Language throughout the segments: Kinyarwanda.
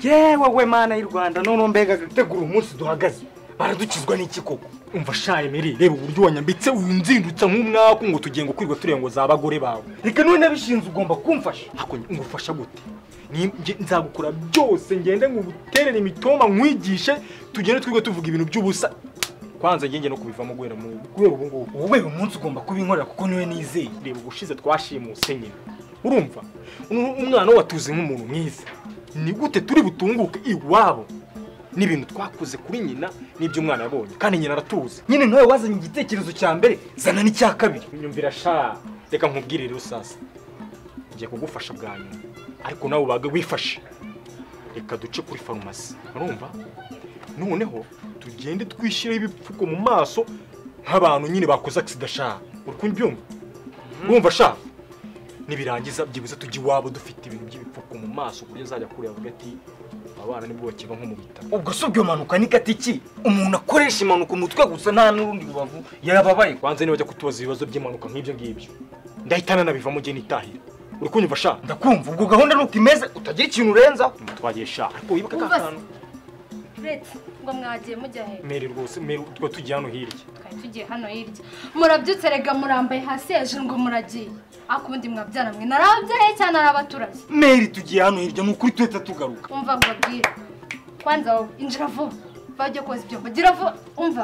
yewe we mana y'u Rwanda none mbega gategura umunsi duhagaze baradukizwa n'iki koko umva shaye Meri reba uburyo wanyambitse unzindutsa nk'umwaka ngo tugiye ngo kwirwa turiye ngo zabagore bawe reka none nabishinze ugomba kumfasha hako ngufasha gute nzagukura byose ngende nguterere imitoma nkwigishe tugende twirwa tuvuga ibintu by'ubusa kwanza ngenge no kubivamo guhera ubu ngubu wowe umunsi ugomba kubinkorera kuko niwe nizeye reba ubushize twashimuse nyine urumva umwana watuze nk'umuntu mwiza ni gute turi butunguke iwabo n'ibintu twakuze kuri nyina n'ibyo umwana yabonye kandi nyina aratuze nyine nawe wazanye igitekerezo cya mbere zana n'icya kabiri nyumvira sha reka nkubwire rero sasa ngiye kugufasha bwa nyuma ariko nawe ubaga wifashe reka duce kuri farumasi urumva noneho tugende twishyiraho ibipfuko mu maso nk'abantu nyine bakoze accident sha uri byumva urumva sha nibirangiza byibuze tujye iwabo dufite ibintu by'ibipfuko mu maso kuri azajya kuri avuga ati abana nibwo bakiba nko mu bitaro ubwo sobyo manuka ni katiki umuntu akoresha imanuka umutwe gusa nta n'urundi rubavu yarababaye kwanza niba ajya kutubaza ibibazo by'imanuka nk'ibyo ngibyo ndahitana nabivamo ngiye nitahira uri kunyumva sha ndakumva ubwo gahunda nuko imeze utagira ikintu urenza twagiye sha ariko wibuka kakano Rete ngo mwagiye mujya he Meri rwose Meri twa tugiye hano hirya tugiye hano hirya murabyutse rega murambaye hasi hejuru ngo muragiye akundi mwabyana mwe narabyaye cyane arabaturage Meri tugiye hano hirya n'ukuri tweta tugaruka umva ngo bwira kwanza wowe injira vuba bajye koza ibyo bagira vuba umva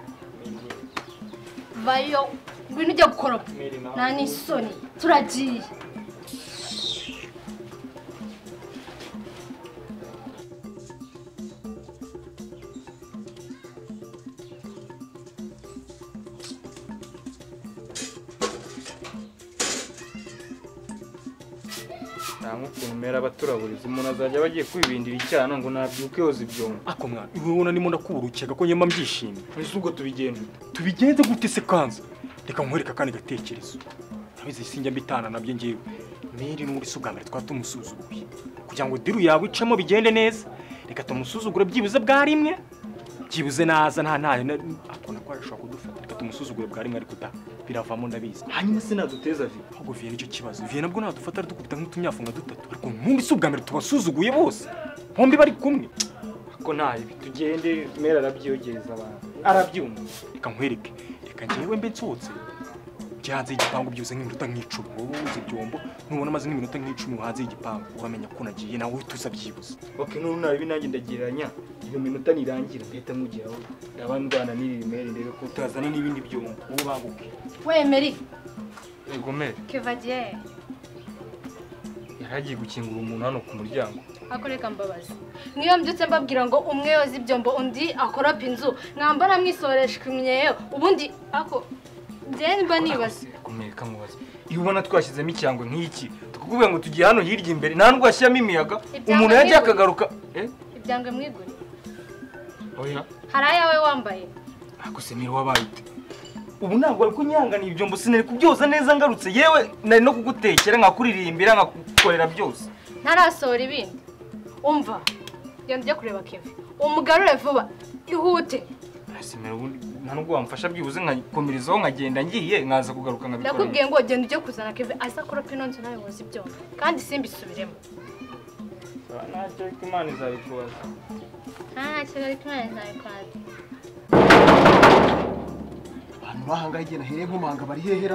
vayo ngwino ujya gukoropa nta n'isoni turagiye ukuntu mera abaturaburiza umuntu azajya bagiye kwibindira icyana ngo nabyuke yoza ibyombo ako mwana ubona nimo ndakuburukega ko nyema mbyishimye ese ubwo tubigenze gute se kanza reka nkwereka kandi gatekerezo nabize sinjya mbitana nabyo ngiye Meri n'uri sugambere twatumusuzuguye kugira ngo diru yawe icamo bigende neza reka tumusuzugura byibuze bwa rimwe byibuze naza nta akona ko arashaka kudufata reka tumusuzugure bwa rimwe ariko biravamo ndabizi hanyuma se naduteza vi ahubwo vie nicyo kibazo vie nabwo nadufata dukubita nk'utunyafunga dutatu ariko ntumbi sugambere tubasuzuguye bose bombi bari kumwe ko nayo tugende Mera arabyiyogereza abantu arabyumva reka nkwereke reka ngewe mbe nsotse hanze y'igipangu byuze nk'iminota nk'icumi wowe uzi ibyombo nubona amaze nk'iminota nk'icumi hanze y'igipangu uramenya ko nagiye nawe tuza byibuze none nabi nanjye ndagereranya iyo minota nirangira ndahita mugeraho ndabandwana n'iri Meri ndebe ko utazana n'ibindi byombo uwo baguke we Meri yego Meri Kevadier yaragiye gukingura umuntu hano ku muryango akoreka mbabazi niyo mbyutse mbabwira ngo umwe yoza ibyombo undi akoropa inzu mwambara mwisoresha imyeyo ubundi ako Mba nibaza kumereka mubaza iyo ubona twashyizemo icyangwe nk'iki tukubwira ngo tugiye hano hirya imbere nta nubwo washyiramo imiyaga umuntu yagiye akagaruka ibyangwe mwigure oya hari ayawe wambaye ako se Meri wabaye ubu ntabwo ari kunyanganiye ibyombo sinari kubyoza neza ngarutse yewe nari no kugutekera nkakuririmbira nkakukorera byose ntarasohora ibindi umva genda ujye kureba Kevin umugarure vuba ihute nubwo wamfasha byibuze nkakomerezaho nkagenda ngiye nkaza kugaruka nkabikora ndakubwiye ngo genda ujye kuzana Kevin aza koropa ino nzu nawe woza ibyombo kandi simbisubiremo ntacyo ariko Imana izabikubaza ntacyo ariko Imana izabikubaza abantu bahangaye igihe nahereye nk'umanga bari hehera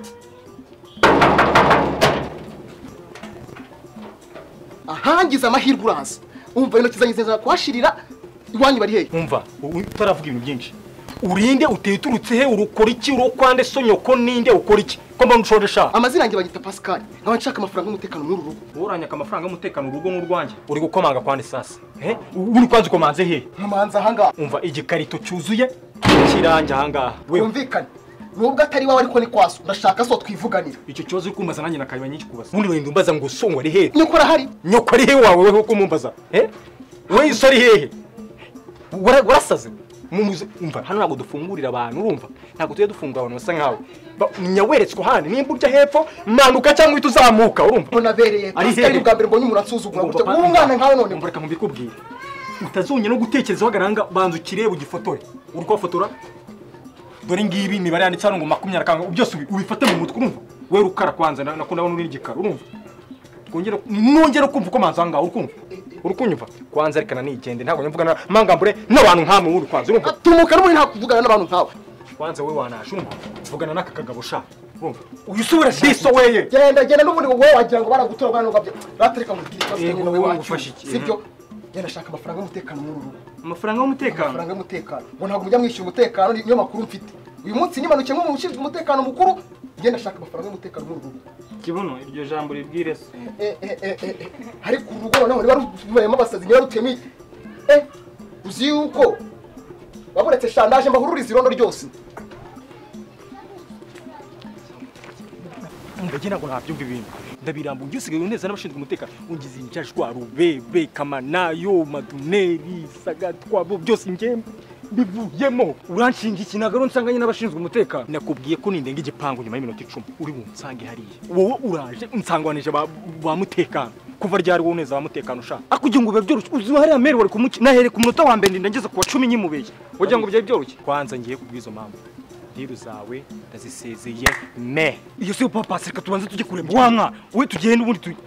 ahangize amahirwe uraza umva intoki zanjye zizana kuhashirira iwanyu bari hehe umva utaravuga ibintu byinshi urinde uteturutse he urukora iki urokwande so nyoko ninde ukora iki ko mbona ushoresha amazina yanjye bagita Pascal nkaba nshaka amafaranga y'umutekano muri rugo uranyaka amafaranga y'umutekano urugo n'urwanjye uri gukomanga kwande sasa uri kwanze komanze he nkamanza ahangaha umva igikarito cyuzuye kiranje ahangaha wumvikane nubwo atari wawe ariko ni kwaso ndashaka so twivuganira icyo kibazo uri kumbaza nanjye nakariba nyinshi kubaza ubundi wenda umbaza ngo songo ari he nyoko arahari nyoko ari he wawe weho kumumbaza we isori hehe warasaze umva hano ntabwo dufungurira abantu urumva ntabwo tujye dufungura abantu basa nkawe nyaweretswe hano nimba urya hepfo manuka cyangwa uhita uzamuka urumva unabereye ari bwa mbere mbonye umuntu ansuzugura gutya uwo mwana nkawe none mureka mubikubwire utazonye no gutekereza wagaranga banza ukirebe ugifotore uri kubafotora dore ngibi imibare yanditse hano ngo 20 kanga byose ubifate mu mutwe urumva we rukara kwanza nako ndabona uri igikara urumva nongera kumva ko manza ngaho urumva urukunyumva kwanza rekana nigende ntabwo nyamvugana mangambure n'abantu nkamwe uri kwanza urumva tumuka n'ubundi nta kuvugana n'abantu nkawe kwanza we wanashe urumva tuvugana n'aka kagabo sha urumva uyusubira diso weye genda n'ubundi wowe wagira ngo baragutora bwana ngabye batereka mu giti wowe wagufasha iki sibyo genda shaka amafaranga y'umutekano muri uru amafaranga y'umutekano amafaranga y'umutekano ngo ntabwo mujya mwishyura umutekano niyo makuru mfite uyu munsi nimanukiye nko mu ushinzwe umutekano mukuru genda shaka amafaranga y'umutekano muri uru kibuno iryo jambo ribwire se ariko urugo noneho niba ruvuyemo abasazi niba rutema iki uzi yuko wabonetse shandaje mbahururiza irondo ryose mbege ntabwo nabyumva ibintu ndabirambuye usigaye uneza n'abashinzwe umutekano ungize injajwa rubebe kamanayo maduneri sagatwa byose ngembe bivuyemo uranshinga iki nagaro nsanganye n'abashinzwe umutekano nakubwiye ko nindenga igipangu nyuma y'iminota 10 uri bunsange hariya wowe uraje unsangwanije ba mutekano kuva ryari wowe neza ba mutekano sha akugira ngo byoroshye uzi hariya mere wari kumuki nahere ku munota wa mbere ndangeze ku wa 10 nyimubeye wagira ngo byari byoroshye kwanza ngiye kubwizo mpamvu diru zawe ndazisezeye me iyo si papa seka tubanze tujye kuremba wamwa we tugende ubundi tu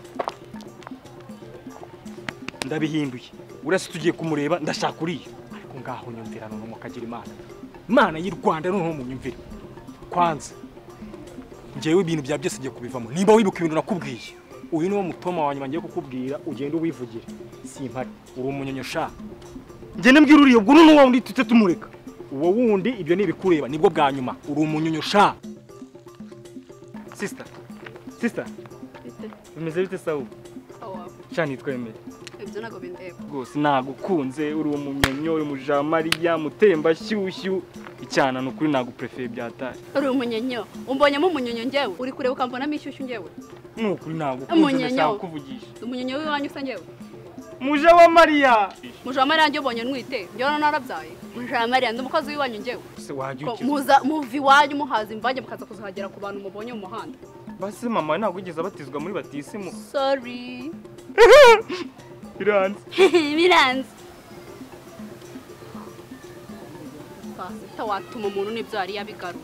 ndabihinduye urase tugiye kumureba ndashaka uriyo ariko ngaho nyumvira none mukagira imana y'u Rwanda none mu nyumvira kwanza ngewe ibintu bya byose ngiye kubivamo nimba wibuka ibintu nakubwiye uyu niwo mutoma wanyuma ngiye kukubwira ugende ubivugire simpari uri umunyonyosha ngende mbwira uriyo ubwo none wundi tute tumureka uwo wundi ibyo nibikureba nibwo bwa nyuma uri umunyonyosha sister bimeze bite sawu cyane twemeye ibyo nago bindeba rwose nagukunze uri umunyonyo uri mujamariya mutemba shyushyu icyana nukuri naguprefeye byatari uri umunyonyo umbonyemo umunyonyo ngewe uri kureba ukambonamo ishyushyu ngewe nukuri nagukunze ndashaka kuvugisha umunyonyo w'iwanyu usa ngewe muje wa Mariya njye ubonye nwite njyewe narabyaye muje wa Mariya ndi umukozi w'iwanyu ngewe se wajya muvi iwanyu muhaza imvange mukaza kuzahagera ku bantu mubonye mu muhanda basi mama ntabwo ugeze abatizwa muri batisimu sorry biranze pasita watuma umuntu n'ibyo yari yabigarura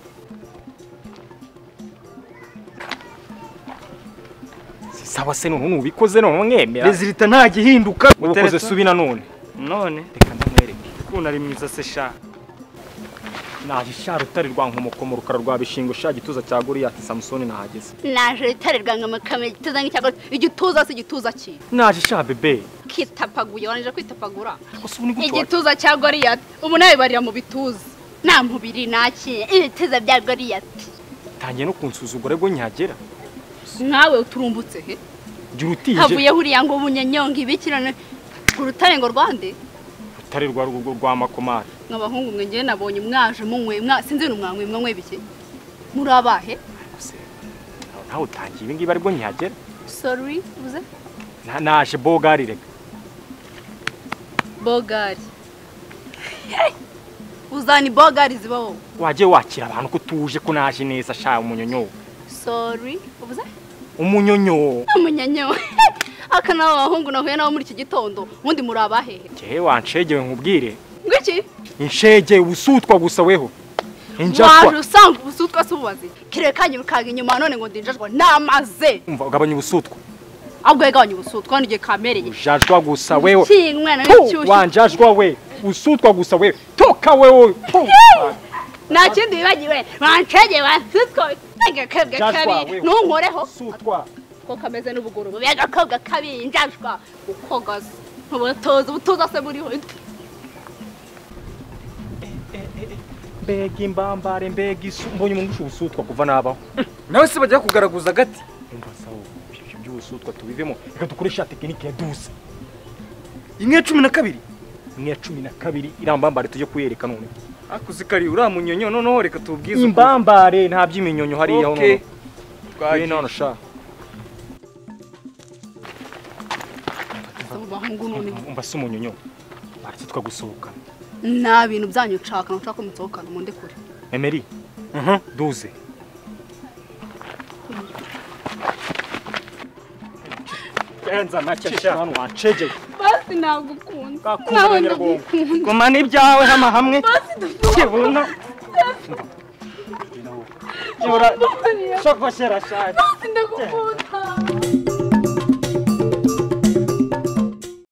sawa se none ubikoze none mwemera rezilita nta gihinduka ukoze subi none reka ndamwereke kuna ari mwiza se sha naje sha rutari rwa nkomoko rukara rwa bishingo sha gituza cya Goliath Samson nahageze naje rutari rwa nkamakame gituza nk'icyago igituza se igituza ki naje sha bebe kitapaguye wanije kwitapagura igituza cya Goliath ubu nawe barira mu bituza nta mubiri naki ibituza bya Goliath tangiye no kunsuzugura rego nyagera nawe uturumbutse he gira utije havuye huriya ngo ubunyanyonga ibikirane urutare ngo rwande rutare rwa makomari nk'abahungu mwe ngiye nabonye mwaje munywe sinzi n'umwamwe mwe bike muri abahe nawe utangiye ibi ngibi aribwo nyagera sorry uze naje bogari reka bogari uzani bogari zibaho waje wakira abantu ko tuje ko naje neza sha umunyonyo sorry uze umunyonyo akana abahungu nahuye nabo muri iki gitondo ubundi muri abahehe je wanshegewe nkubwire ngiki inshege ubusutwa gusa weho waje usanga ubusutwa subazi kirekanye ukaga inyuma none ngo ndinjajwa namaze umva ugabanya ubusutwa ahubwo yagabanya ubusutwa nige kamereye ujajwa gusa weho mwana w'icyushyu wanjajwa we usutwa gusa wewe toka wewe nta kindi bibagiwe wanshege wasutwa agakabwa kabi ntunkoreho sutwa ko kameze n'ubuguru bubi agakabwa kabi njajwa ukogaza ubutoza se buriho mbega imbambare mbega isu mbonye umuntu usutwa kuva nabaho nawe se bajya kugaragaza gati umva sawo ibyo by'ubusutwa tubivemo reka dukoresha tekinike ya dusa imwe 12 imwe 12 irambambare tujye kuyereka none akuzikari uramunyonyo noneho reka tubwize imbambare nta byiminyonyo hariya none twagiye none sha umva se umunyonyo baratitwa gusohoka nta bintu byanyu nshaka nshaka musohokana mu ndekure Emery duze enza nakesha hano wacege basi nagukunda kakunda nyiragongo goma n'ibyawe hama hamwe kibuno Ora shaka shera shaka ndagukunda